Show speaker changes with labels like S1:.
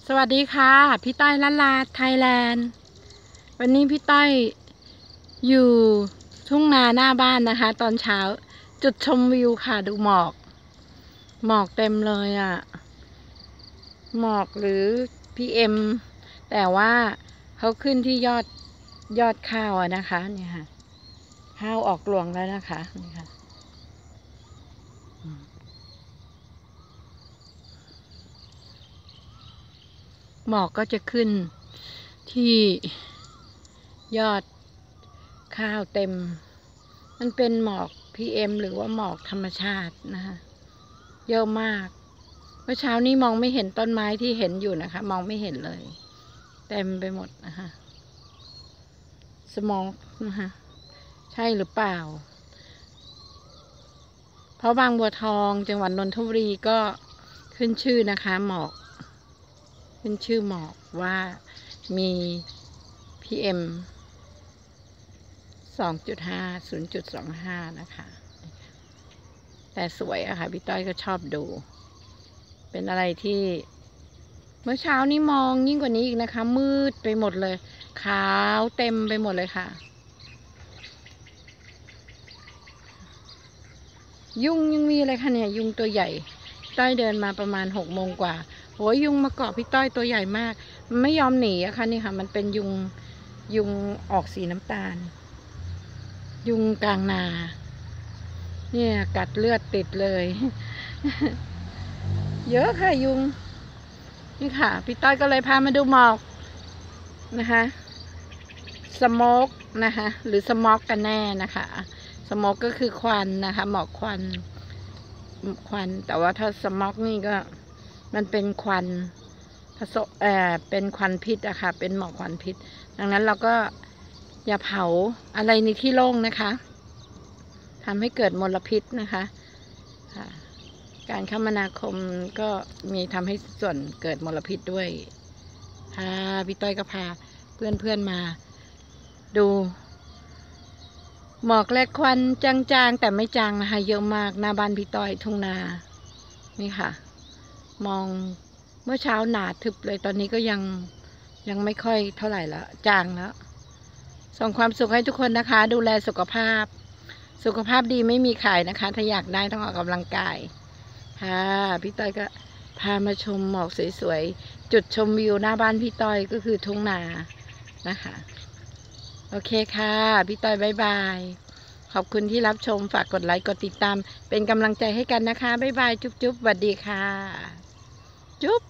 S1: สวัสดีค่ะพี่ต้อยลันลาไทยแลนด์วันนี้พี่ต้อยอยู่ทุ่งนาหน้าบ้านนะคะ ตอนเช้าจุดชมวิวค่ะดูหมอกเต็มเลยอ่ะหมอกหรือ PM แต่ว่าเขาขึ้นที่ยอดข้าวอะนะคะเนี่ยค่ะข้าวออกรวงแล้วนะคะนี่ค่ะหมอกก็จะขึ้นที่ยอดข้าวเต็มมันเป็นหมอก PM หรือว่าหมอกธรรมชาตินะคะเยอะมากเมื่อเช้านี้มองไม่เห็นต้นไม้ที่เห็นอยู่นะคะมองไม่เห็นเลยเต็มไปหมดนะคะสโมกนะคะใช่หรือเปล่าเพราะบางบัวทองจังหวัดนนทบุรีก็ขึ้นชื่อนะคะหมอกขึ้นชื่อหมอกว่ามี PM 2.5 0.25 นะคะแต่สวยอะค่ะพี่ต้อยก็ชอบดูเป็นอะไรที่เมื่อเช้านี้มองยิ่งกว่านี้อีกนะคะมืดไปหมดเลยขาวเต็มไปหมดเลยค่ะยุงยังมีอะไรคะเนี่ยยุงตัวใหญ่ต้อยเดินมาประมาณ6 โมงกว่าโหยุงมาเกาะพี่ต้อยตัวใหญ่มากมันไม่ยอมหนีอะค่ะนี่ค่ะมันเป็นยุงออกสีน้ำตาลยุงกลางนาเนี่ยกัดเลือดติดเลยเยอะค่ะยุงนี่ค่ะพี่ต้อยก็เลยพามาดูหมอกนะคะสโมกนะคะหรือสโมกกันแน่นะคะสโมกก็คือควันนะคะหมอกควันแต่ว่าถ้าสโมกนี่ก็มันเป็นควันผสมเป็นควันพิษอะค่ะเป็นหมอกควันพิษดังนั้นเราก็อย่าเผาอะไรในที่โล่งนะคะทำให้เกิดมลพิษนะคะการคมนาคมก็มีทำให้ส่วนเกิดมลพิษด้วยพี่ต้อยก็พาเพื่อนมาดูหมอกและควันจางๆแต่ไม่จางนะคะเยอะมากหน้าบ้านพี่ต้อยทุ่งนานี่ค่ะมองเมื่อเช้าหนาทึบเลยตอนนี้ก็ยังไม่ค่อยเท่าไหร่ละจางแล้วส่งความสุขให้ทุกคนนะคะดูแลสุขภาพดีไม่มีขายนะคะถ้าอยากได้ต้องออกกำลังกายพี่ต้อยก็พามาชมหมอกสวยๆจุดชมวิวหน้าบ้านพี่ต้อยก็คือทุ่งนานะคะโอเคค่ะพี่ต้อยบ๊ายบายขอบคุณที่รับชมฝากกดไลค์กดติดตามเป็นกำลังใจให้กันนะคะบ๊ายบายจุ๊บๆสวัสดีค่ะจุ๊บ